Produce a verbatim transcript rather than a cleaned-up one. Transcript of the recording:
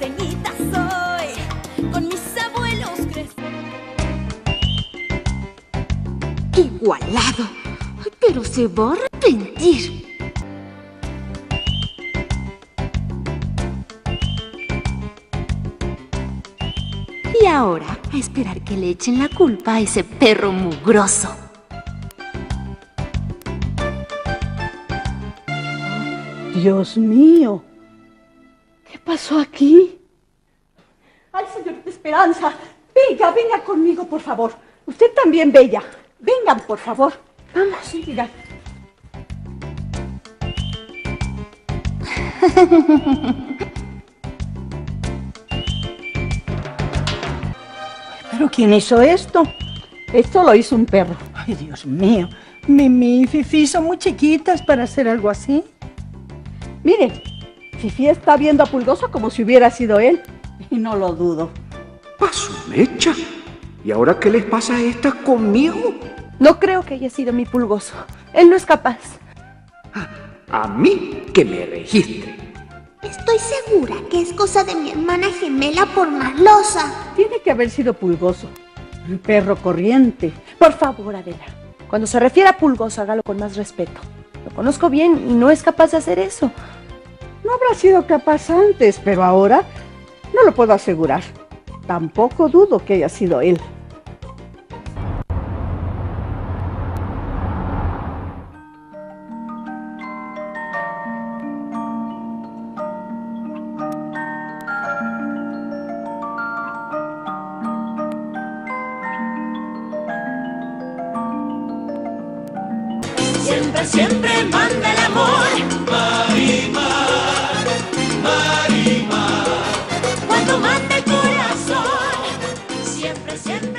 porteñita soy, con mis abuelos crecí. Igualado, pero se va a arrepentir. Y ahora, a esperar que le echen la culpa a ese perro mugroso. Dios mío, ¿qué pasó aquí? Ay, señorita Esperanza, venga, venga conmigo, por favor. Usted también, Bella. Vengan, por favor. Vamos, siga. ¿Pero quién hizo esto? Esto lo hizo un perro. Ay, Dios mío. Mimi y Fifi son muy chiquitas para hacer algo así. Miren, Fifi está viendo a Pulgoso como si hubiera sido él. Y no lo dudo. ¡Pa' su mecha! ¿Y ahora qué les pasa a estas conmigo? No creo que haya sido mi Pulgoso. Él no es capaz. A mí que me registre. Estoy segura que es cosa de mi hermana gemela por malosa. Tiene que haber sido Pulgoso. Un perro corriente. Por favor, Adela. Cuando se refiere a Pulgoso, hágalo con más respeto. Lo conozco bien y no es capaz de hacer eso. No habrá sido capaz antes, pero ahora no lo puedo asegurar. Tampoco dudo que haya sido él. Siempre, siempre manda el amor. Marimar, Marimar. Cuando manda el corazón, siempre, siempre.